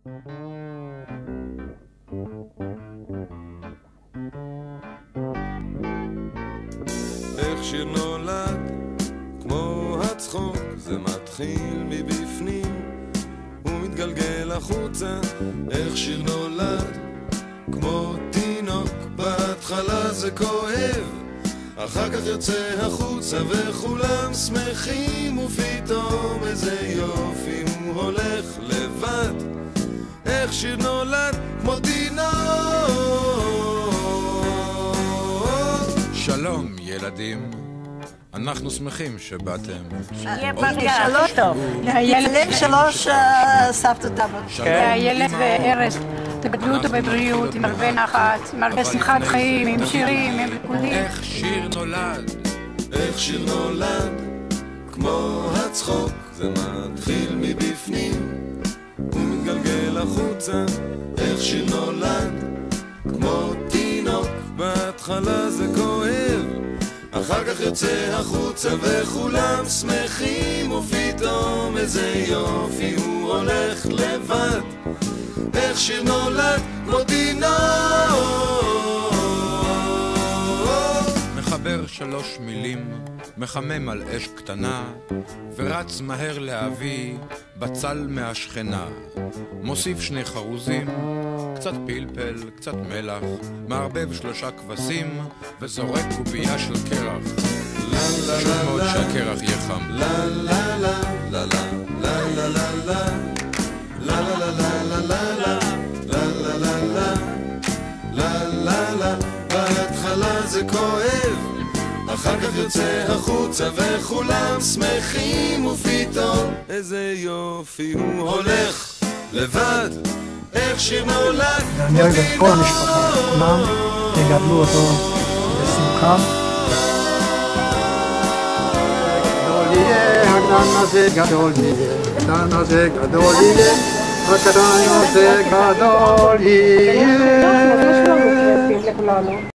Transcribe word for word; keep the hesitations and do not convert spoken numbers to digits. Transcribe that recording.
איך שיר נולד, כמו הצחוק, זה מתחיל מבפנים ומתגלגל החוצה. איך שיר נולד, כמו תינוק, בהתחלה זה כואב, אחר כך יוצא החוצה וכולם שמחים, ופתאום איזה יופי הוא הולך לבד. איך שיר נולד, כמו תינוק. שלום ילדים, אנחנו שמחים שבאתם. שיהיה פגע שלוש טוב. להילד שלוש סבתות אבות. להילד וארז, תגדלו אותו בבריאות, עם הרבה נחת, עם הרבה שמחת חיים, עם שירים, עם ריקודים. איך שיר נולד, איך שיר נולד, כמו הצחוק, זה מתחיל מבפנים ומתגלגל החוצה. איך שיר נולד, כמו תינוק, בהתחלה זה כואב, אחר כך יוצא החוצה וכולם שמחים, ופתאום איזה יופי הוא הולך לבד. איך שיר נולד, כמו תינוק. מחבר שלוש מילים, מחמם על אש קטנה, ורץ מהר להביא בצל מהשכנה. מוסיף שני חרוזים, קצת פלפל, קצת מלח, מערבב שלושה כבשים, וזורק קובייה של קרח. חשוב מאוד שהקרח יהיה חם. לה לה לה לה לה לה לה לה לה לה לה לה לה לה לה לה לה לה. בהתחלה זה כואב, אחר כך יוצא החוצה וכולם שמחים, ופתאום איזה יופי הוא הולך לבד. איך שיר נולד, דניאל וכל המשפחה, כולם יגדלו אותו בשמחה. גדול יהיה, הגדול הזה גדול יהיה, הגדול הזה גדול יהיה, הגדול הזה גדול יהיה.